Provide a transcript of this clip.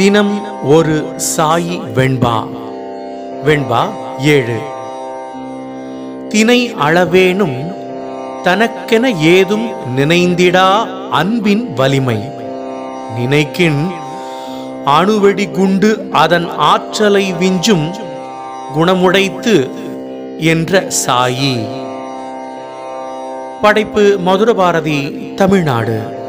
தினம் ஒரு சாயி வெண்பா. வெண்பா 7. தினை அளவேனும் தனக்கென ஏதும் நினைந்திடா அன்பின் வலிமை. நினைக்கின் அணுவெடி குண்டு அதன் ஆற்றலை விஞ்சும் குணமுடைத்து என்ற சாயி. படைப்பு மதுரபாரதி, தமிழ்நாடு.